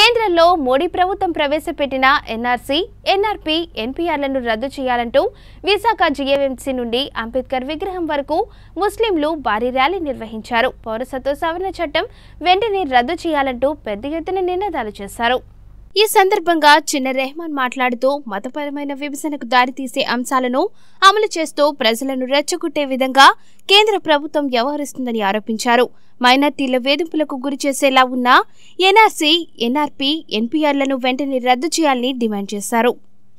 కేంద్రంలో మోడీ ప్రభుత్వం ప్రవేశపెట్టిన ఎన్ఆర్సీ, ఎన్ఆర్పీ, ఎన్పీఆర్లను రద్దు చేయాలంటూ విశాఖ జీఎంసీ నుండి అంబేద్కర్ విగ్రహం వరకు ముస్లింలు భారీ ర్యాలీ నిర్వహించారు. పౌరసత్వ సవరణ చట్టం వెంటనే రద్దు చేయాలంటూ పెద్ద ఎత్తున నినాదాలు చేశారు. ఈ సందర్భంగా చిన్న రెహమాన్ మాట్లాడుతూ మతపరమైన విభజనకు దారితీసే అంశాలను అమలు చేస్తూ ప్రజలను రెచ్చగొట్టే విధంగా కేంద్ర ప్రభుత్వం వ్యవహరిస్తుందని ఆరోపించారు. మైనార్టీల వేధింపులకు గురి చేసేలా ఉన్న ఎన్ఆర్సీ, ఎన్ఆర్పీ, ఎన్పీఆర్లను వెంటనే రద్దు చేయాలని డిమాండ్ చేశారు.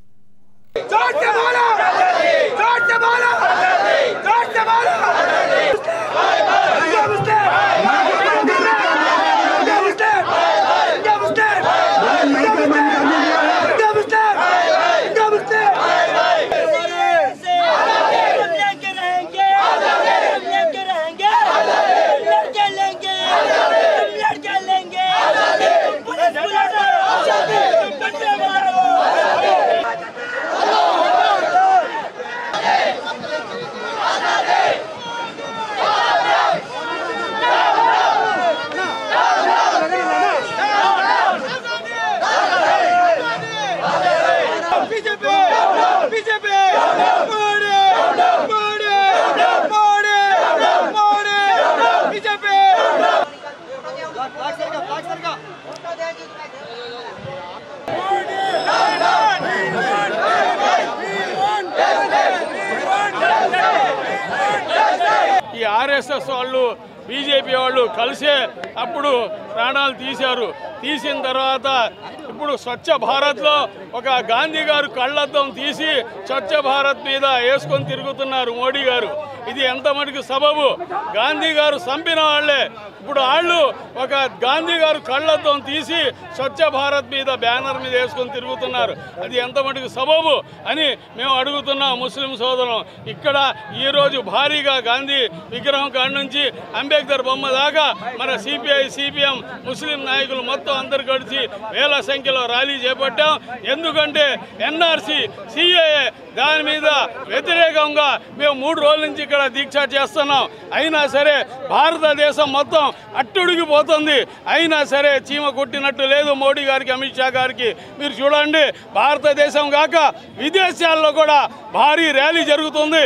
ఈ ఆర్ఎస్ఎస్ వాళ్ళు బీజేపీ వాళ్ళు కలిసే అప్పుడు ప్రాణాలు తీశారు. తీసిన తర్వాత ఇప్పుడు స్వచ్ఛ భారత్లో ఒక గాంధీ గారు కళ్ళద్దం తీసి స్వచ్ఛ భారత్ మీద వేసుకొని తిరుగుతున్నారు మోడీ గారు. ఇది ఎంత మటుకు సబబు? గాంధీ గారు చంపిన వాళ్ళే ఇప్పుడు వాళ్ళు ఒక గాంధీ గారు కళ్ళద్దం తీసి స్వచ్ఛ భారత్ మీద బ్యానర్ మీద వేసుకొని తిరుగుతున్నారు. అది ఎంత మటుకు సబబు అని మేము అడుగుతున్నాం ముస్లిం సోదరులం. ఇక్కడ ఈరోజు భారీగా గాంధీ విగ్రహం కాడి నుంచి అంబేద్కర్ బొమ్మ దాకా మన సిపిఐ, సిపిఎం, ముస్లిం నాయకులు మొత్తం అందరు కలిసి వేల సంఖ్యలో ర్యాలీ చేపట్టాం. ఎందుకంటే ఎన్ఆర్సీ, సిఏఏ దాని మీద వ్యతిరేకంగా మేము 3 రోజుల నుంచి ఇక్కడ దీక్ష చేస్తున్నాం. అయినా సరే భారతదేశం మొత్తం అట్టుడిగిపోతుంది. అయినా సరే చీమ కొట్టినట్టు లేదు మోడీ గారికి, అమిత్ షా గారికి. మీరు చూడండి, భారతదేశం కాక విదేశాల్లో కూడా భారీ ర్యాలీ జరుగుతుంది.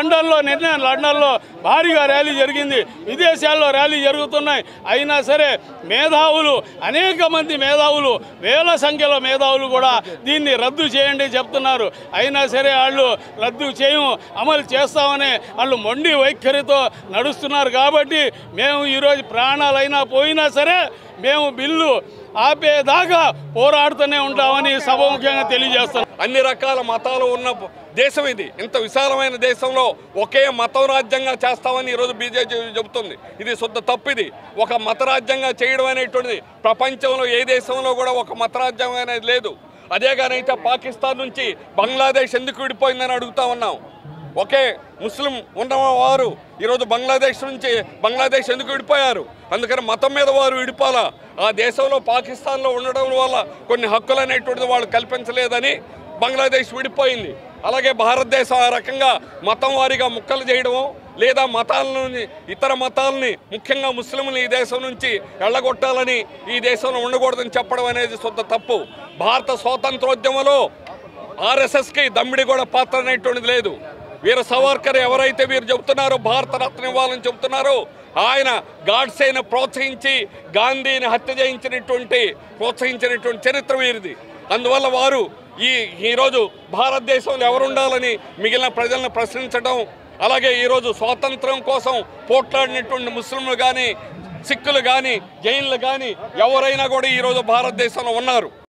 లండన్లో భారీగా ర్యాలీ జరిగింది. విదేశాల్లో ర్యాలీ జరుగుతున్నాయి. అయినా సరే మేధావులు, అనేక మంది మేధావులు, వేల సంఖ్యలో మేధావులు కూడా దీన్ని రద్దు చేయండి చెప్తున్నారు. అయినా సరే వాళ్ళు రద్దు చేయము, అమలు చేస్తామని వాళ్ళు మొండి వైఖరితో నడుస్తున్నారు. కాబట్టి మేము ఈరోజు ప్రాణాలైనా పోయినా సరే మేము బిల్లు ఆపేదాకా పోరాడుతూనే ఉంటామని సభముఖ్యంగా తెలియజేస్తాం. అన్ని రకాల మతాలు ఉన్న దేశం ఇది. ఇంత విశాలమైన దేశంలో ఒకే మతం రాజ్యంగా చేస్తామని ఈరోజు బీజేపీ చెబుతుంది. ఇది శుద్ధ తప్పిది. ఒక మత రాజ్యంగా చేయడం అనేటువంటిది ప్రపంచంలో ఏ దేశంలో కూడా ఒక మత రాజ్యం అనేది లేదు. అదే కానైతే పాకిస్తాన్ నుంచి బంగ్లాదేశ్ ఎందుకు విడిపోయిందని అడుగుతా ఉన్నాం. ఒకే ముస్లిం ఉన్నవారు ఈరోజు బంగ్లాదేశ్ ఎందుకు విడిపోయారు? అందుకని మతం మీద వారు విడిపోలా. ఆ దేశంలో పాకిస్తాన్లో ఉండడం వల్ల కొన్ని హక్కులు అనేటువంటిది వాళ్ళు కల్పించలేదని బంగ్లాదేశ్ విడిపోయింది. అలాగే భారతదేశం ఆ రకంగా మతం వారీగా ముక్కలు చేయడము, లేదా ఇతర మతాలని ముఖ్యంగా ముస్లింలు ఈ దేశం నుంచి వెళ్ళగొట్టాలని, ఈ దేశంలో ఉండకూడదని చెప్పడం అనేది శుద్ధ తప్పు. భారత స్వాతంత్రోద్యమంలో ఆర్ఎస్ఎస్కి దమ్మిడి కూడా పాత్ర అనేటువంటిది లేదు. వీర సావర్కర్ ఎవరైతే వీరు చెబుతున్నారో భారతరత్న ఇవ్వాలని చెబుతున్నారో, ఆయన గాడ్సేను ప్రోత్సహించి గాంధీని హత్య ప్రోత్సహించినటువంటి చరిత్ర వీరిది. అందువల్ల వారు ఈరోజు భారతదేశంలో ఎవరుండాలని మిగిలిన ప్రజలను ప్రశ్నించడం, అలాగే ఈరోజు స్వాతంత్రం కోసం పోట్లాడినటువంటి ముస్లింలు కానీ, సిక్కులు కానీ, జైన్లు కానీ ఎవరైనా కూడా ఈరోజు భారతదేశంలో ఉన్నారు.